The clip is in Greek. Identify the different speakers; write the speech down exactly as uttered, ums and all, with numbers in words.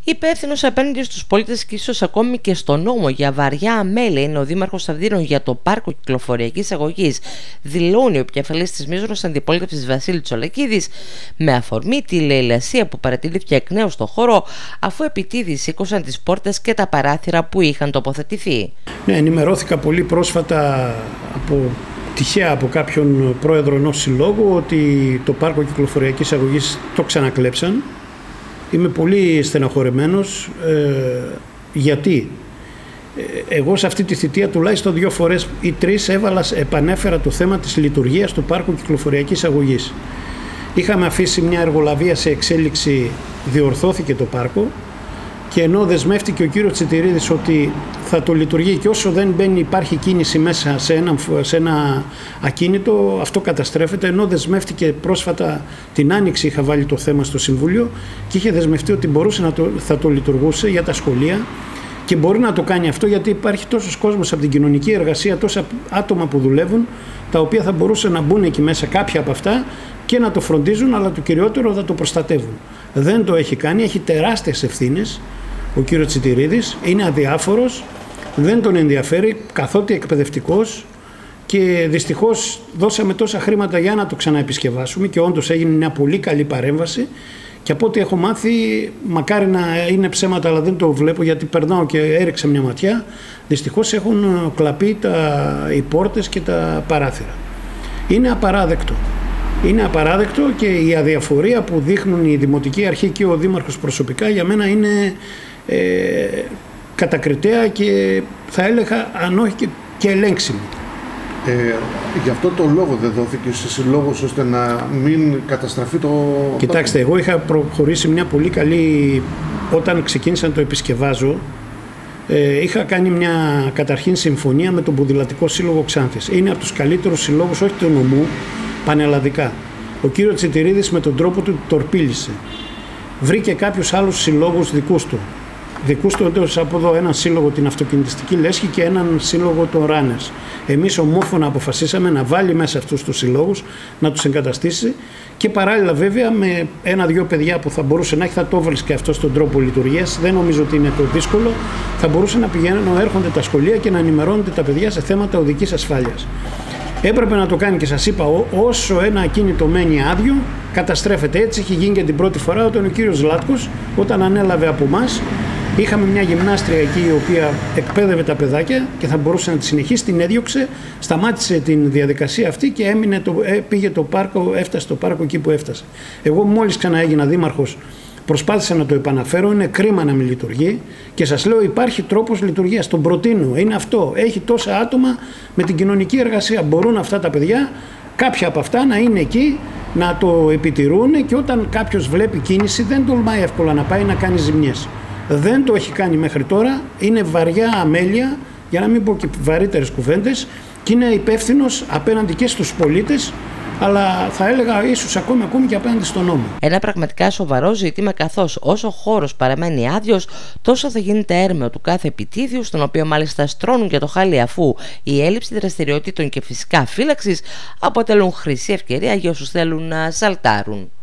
Speaker 1: Υπεύθυνος απέναντι στους πολίτες και ίσως ακόμη και στον νόμο για βαριά αμέλεια είναι ο Δήμαρχος Αυδείρων για το πάρκο κυκλοφοριακής αγωγής, δηλώνει ο επικεφαλής της μείζωνος αντιπολίτευσης Βασίλη Τσολακίδης, με αφορμή τη λαιλασία που παρατηρήθηκε εκ νέου στο χώρο, αφού επιτίδη σήκωσαν τις πόρτες και τα παράθυρα που είχαν τοποθετηθεί.
Speaker 2: Ναι, ενημερώθηκα πολύ πρόσφατα από, τυχαία από κάποιον πρόεδρο ενός συλλόγου ότι το πάρκο κυκλοφοριακής αγωγής το ξανακλέψαν. Είμαι πολύ στεναχωρεμένος ε, γιατί ε, εγώ σε αυτή τη θητεία τουλάχιστον δύο φορές ή τρεις έβαλα, επανέφερα το θέμα της λειτουργίας του πάρκου κυκλοφοριακής αγωγής. Είχαμε αφήσει μια εργολαβία σε εξέλιξη, διορθώθηκε το πάρκο και ενώ δεσμεύτηκε ο κύριος Τσιτηρίδης ότι θα το λειτουργεί και όσο δεν μπαίνει υπάρχει κίνηση μέσα σε ένα, σε ένα ακίνητο, αυτό καταστρέφεται, ενώ δεσμεύτηκε πρόσφατα την Άνοιξη, είχα βάλει το θέμα στο Συμβούλιο και είχε δεσμευτεί ότι μπορούσε να το, θα το λειτουργούσε για τα σχολεία και μπορεί να το κάνει αυτό γιατί υπάρχει τόσος κόσμος από την κοινωνική εργασία, τόσα άτομα που δουλεύουν, τα οποία θα μπορούσαν να μπουν εκεί μέσα κάποια από αυτά και να το φροντίζουν, αλλά το κυριότερο θα το προστατεύουν. Δεν το έχει κάνει, έχει τεράστιες ευθύνες ο κύριος Τσιτηρίδης, είναι αδιάφορος, δεν τον ενδιαφέρει, καθότι εκπαιδευτικός και δυστυχώς δώσαμε τόσα χρήματα για να το ξαναεπισκευάσουμε και όντως έγινε μια πολύ καλή παρέμβαση και από ό,τι έχω μάθει, μακάρι να είναι ψέματα αλλά δεν το βλέπω γιατί περνάω και έριξα μια ματιά, δυστυχώς έχουν κλαπεί τα, οι πόρτες και τα παράθυρα. Είναι απαράδεκτο. Είναι απαράδεκτο και η αδιαφορία που δείχνουν η Δημοτική Αρχή και ο Δήμαρχος προσωπικά για μένα είναι ε, κατακριτέα και θα έλεγα αν όχι και, και ελέγξιμη.
Speaker 3: Ε, γι' αυτό το λόγο δεν δόθηκε σε συλλόγους ώστε να μην καταστραφεί το...
Speaker 2: Κοιτάξτε, εγώ είχα προχωρήσει μια πολύ καλή... Όταν ξεκίνησα να το επισκευάζω, ε, είχα κάνει μια καταρχήν συμφωνία με τον Ποδηλατικό Σύλλογο Ξάνθης. Είναι από τους καλύτερους συλλόγους, όχι του νομού, πανελλαδικά. Ο κύριος Τσιτηρίδης με τον τρόπο του τορπίλησε. Βρήκε κάποιους άλλους συλλόγους δικούς του. Δικούς του εντός από εδώ έναν σύλλογο την αυτοκινητιστική λέσχη και έναν σύλλογο των runners. Εμείς ομόφωνα αποφασίσαμε να βάλει μέσα αυτούς τους συλλόγους, να τους εγκαταστήσει και παράλληλα βέβαια με ένα-δυο παιδιά που θα μπορούσε να έχει, θα το έβαλε και αυτό στον τρόπο λειτουργίας. Δεν νομίζω ότι είναι το δύσκολο. Θα μπορούσε να πηγαίνουν, να έρχονται τα σχολεία και να ενημερώνονται τα παιδιά σε θέματα οδικής ασφάλειας. Έπρεπε να το κάνει και σας είπα, όσο ένα ακίνητο μένει άδειο, καταστρέφεται. Έτσι έχει γίνει και την πρώτη φορά όταν ο κύριος Λάτκος, όταν ανέλαβε από εμάς, είχαμε μια γυμνάστρια εκεί η οποία εκπαίδευε τα παιδάκια και θα μπορούσε να τη συνεχίσει, την έδιωξε, σταμάτησε την διαδικασία αυτή και έμεινε το, πήγε το πάρκο, έφτασε το πάρκο εκεί που έφτασε. Εγώ μόλις ξαναέγινα δήμαρχος, προσπάθησα να το επαναφέρω, είναι κρίμα να μην λειτουργεί και σας λέω υπάρχει τρόπος λειτουργίας, τον προτείνω, είναι αυτό, έχει τόσα άτομα με την κοινωνική εργασία, μπορούν αυτά τα παιδιά, κάποια από αυτά να είναι εκεί, να το επιτηρούν και όταν κάποιος βλέπει κίνηση δεν τολμάει εύκολα να πάει να κάνει ζημιές. Δεν το έχει κάνει μέχρι τώρα, είναι βαριά αμέλεια, για να μην πω και βαρύτερες κουβέντες και είναι υπεύθυνος απέναντι και στους πολίτες, αλλά θα έλεγα ίσως ακόμη, ακόμη και απέναντι στον νόμο.
Speaker 1: Ένα πραγματικά σοβαρό ζήτημα, καθώς όσο ο χώρος παραμένει άδειος, τόσο θα γίνεται έρμεο του κάθε επιτίδιου, στον οποίο μάλιστα στρώνουν και το χάλι, αφού η έλλειψη δραστηριοτήτων και φυσικά φύλαξης αποτελούν χρυσή ευκαιρία για όσους θέλουν να σαλτάρουν.